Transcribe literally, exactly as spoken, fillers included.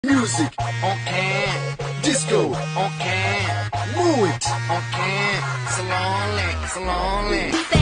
Music on can, disco on can, move it on can, slowly, slowly.